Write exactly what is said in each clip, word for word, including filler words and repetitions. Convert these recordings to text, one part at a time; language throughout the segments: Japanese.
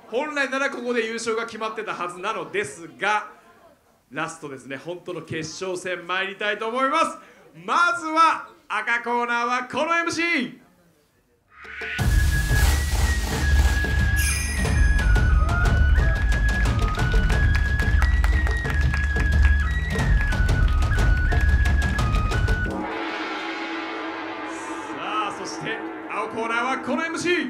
本来ならここで優勝が決まってたはずなのですが、ラストですね、本当の決勝戦参りたいと思います。まずは赤コーナーはこの エムシー。 さあそして青コーナーはこの エムシー。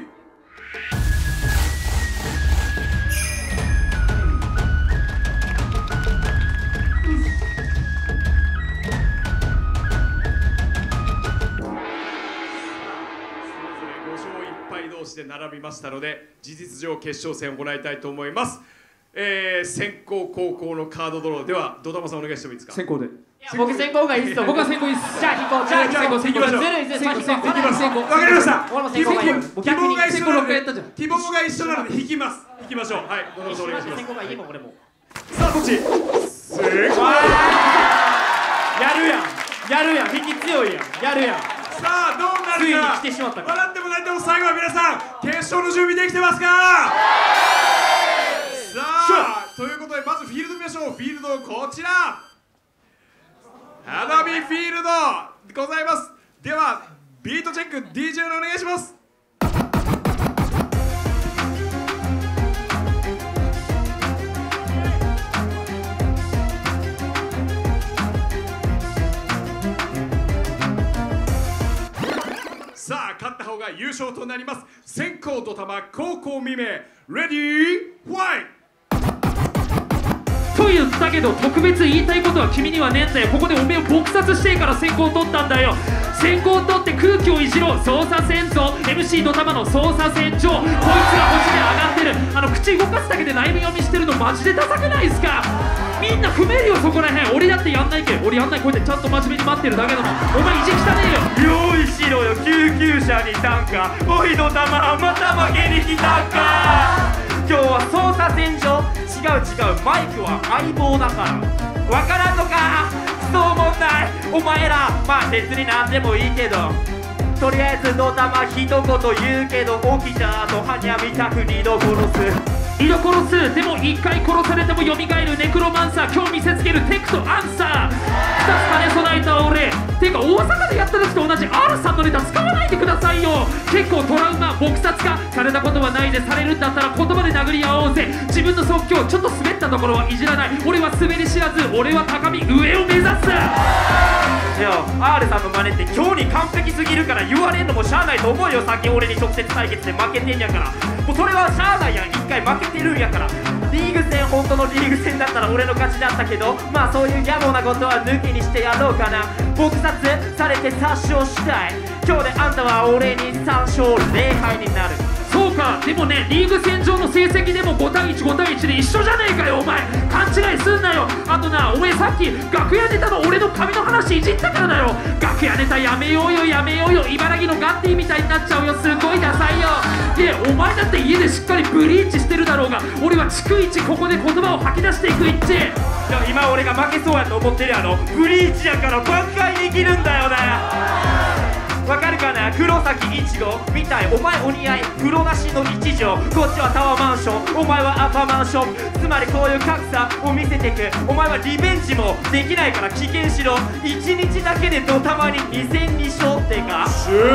同士で並びましたので、事実上決勝戦を行いたいと思います。えー、先攻後攻のカードドローではドタマさんお願いしてもいいですか。 先攻で。 僕先攻がいいっすよ。 僕は先攻いいっす。 じゃあ引こう。じゃあ先行先行。ずるいずるい。先行先行。 いきます。わかりました。 俺も先行がいい。 希望が一緒なので、 先行ろっかいやったじゃん。 希望が一緒なので引きます。引きましょう。はい、どうぞお願いします。 先行がいいもん俺も。 さあどっち。正解。 やるやん。やるやん。引き強いやん。やるやん。 さあどうなるか。 ついに来てしまったか。 笑っても泣いても最後は皆さん決勝の準備できてますか。さあということでまずフィールド見ましょう。フィールドこちら、花火フィールドございます。ではビートチェック ディージェー のお願いします。さあ勝った方が優勝となります。先攻ドタマ後攻未明、レディーファイと言ったけど特別言いたいことは君にはねえんだよ。ここでおめえを撲殺してから先行を取ったんだよ。先行を取って空気をいじろう。操作戦争 エムシー ドタマの操作戦場。こいつが星で上がってる。あの口動かすだけでライブ読みしてるのマジでダサくないっすか。みんな踏めるよそこらへん。俺だってやんないけど、俺やんない。こうやってちゃんと真面目に待ってるだけだもん。お前意地汚ねえよ。 用意しろよ救急車に担架。おいドタマまた負けに来たか。今日は操作戦場。違う違う、マイクは相棒だから。わからんのかそうもないお前ら。まあ別に何でもいいけど、とりあえずドタマ一言言うけど、起きた後はにゃみたく二度殺す。 二度殺す。でも一回殺されても蘇るネクロマンサー。今日見せつけるテクとアンサー。ふたつ兼ね備えた俺。てか大阪でやった時と同じ アール さんのネタ使わないでくださいよ。結構トラウマ撲殺かされたことはないで、されるんだったら言葉で殴り合おうぜ。自分の即興ちょっと滑ったところはいじらない。俺は滑り知らず、俺は高み上を目指す。 いや アール さんの真似って今日に完璧すぎるから言われんのもしゃあないと思うよ。さっき俺に直接対決で負けてんやから。もうそれはしゃあないやん。一回負けてるんやから。リーグ戦本当のリーグ戦だったら俺の勝ちだったけど、まあそういう野暮なことは抜きにしてやろうかな。撲殺されて殺傷したい。今日であんたは俺にさん勝ぜろ敗になる。 そうか。でもね、リーグ戦上の成績でもごたいいちごたいいちで一緒じゃねえかよお前。勘違いすんなよ。あとな、お前さっき楽屋ネタの俺の髪の話いじったからだよ。楽屋ネタやめようよやめようよ。茨城のガッティみたいになっちゃうよ。すごいダサいよ。でお前だって家でしっかりブリーチしてるだろうが、俺は逐一ここで言葉を吐き出していく一致。 いや今俺が負けそうやと思ってるやろ。ブリーチやから挽回できるんだよな。わかるかな。黒崎一護みたいお前お似合い。風呂なしの一条、こっちはタワーマンション、お前はアパマンション。つまりこういう格差を見せていく。お前はリベンジもできないから棄権しろ。いちにちだけでドタマににせんに勝ってか。 終了。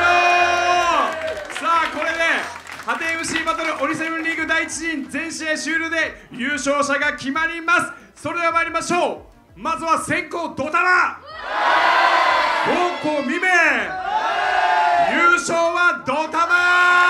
さあこれでハテ エムシー バトルオリセブンリーグだいいち陣全試合終了で優勝者が決まります。それでは参りましょう。まずは先攻ドタマ、後攻未明。優勝はドタマ。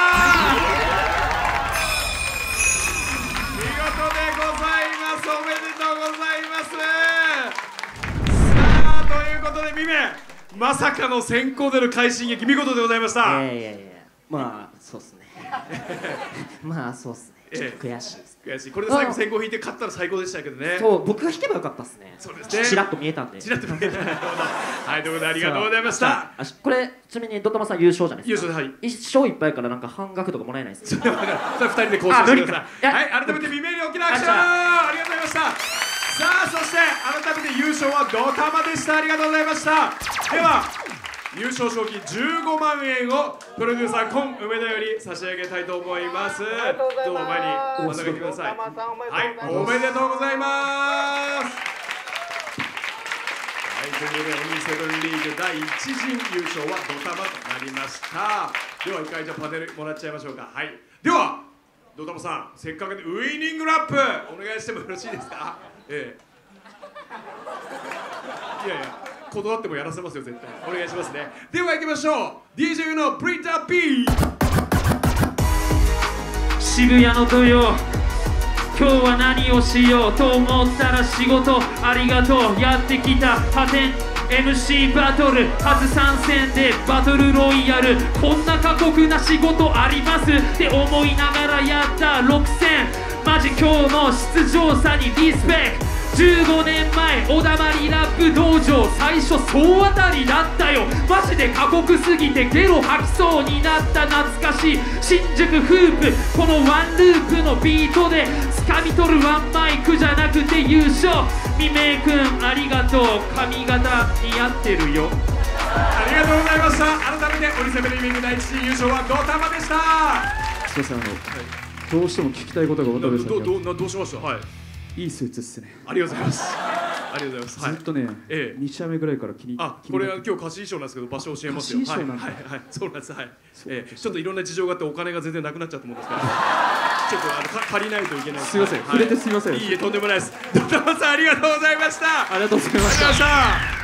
見事でございます。おめでとうございます。さあということで未明、まさかの先攻での快進撃見事でございました。 いやいやいや、まあそうっすね。まあそうっすね。ちょっと悔しいですね。 悔しい。これで最後先行引いて勝ったら最高でしたけどね。 そう、僕が引けばよかったっすね。 そうですね。 ちらっと見えたんで。 ちらっと見えた。はい、ということでありがとうございました。 これちなみにドタマさん優勝じゃないですか。 優勝で、はい。 一勝いっぱいからなんか半額とかもらえないですか。 それふたりで交渉してください。はい、改めて未明に大きな拍手をありがとうございました。さあそして改めて優勝はドタマでした。ありがとうございました。では優勝賞金じゅうごまんえんをプロデューサーコン梅田より差し上げたいと思います。どうぞ前にお渡しください。はい、おめでとうございます。はい、ということで、オニセブンリーグだいいち陣優勝はドタマとなりました。では、一回じゃあパネルもらっちゃいましょうか。はい。では、ドタマさん、せっかくでウイニングラップお願いしてもよろしいですか。ええ。いやいや、断ってもやらせますよ、絶対。お願いしますね。では、行きましょう。ディージェー のブリッター B。 渋谷の土曜。今日は何をしようと思ったら仕事ありがとうやってきた破天 エムシー バトル初参戦でバトルロイヤルこんな過酷な仕事ありますって思いながらやったろく戦マジ今日の出場者にリスペクトじゅうごねんまえ小田原ラップ道場最初総当たりだったよマジで過酷すぎてゲロ吐きそうになった懐かしい新宿フープこのワンループのビートで掴み取るワンマイクじゃなくて優勝未明くんありがとう髪型似合ってるよありがとうございました。改めてオリセブンリーグだいいち陣優勝はドタマでした。 すいません、あの、はい、どうしても聞きたいことが渡部さんにあってどどどうしました。はいいいスーツっすね。 ありがとうございます。ありがとうございます。 ずっとね、 ええ、 に試合目ぐらいから気にあ、これは今日貸し衣装なんですけど場所教えますよ。 貸し衣装なんだ。 はいはいはい、そうなんです。はい。ええ、ちょっといろんな事情があってお金が全然なくなっちゃったもんですから。ちょっとあの借りないといけない。 すいません、触れてすいません。 いいえ、とんでもないです。ドタマさんありがとうございました。 ありがとうございました。 ありがとうございました。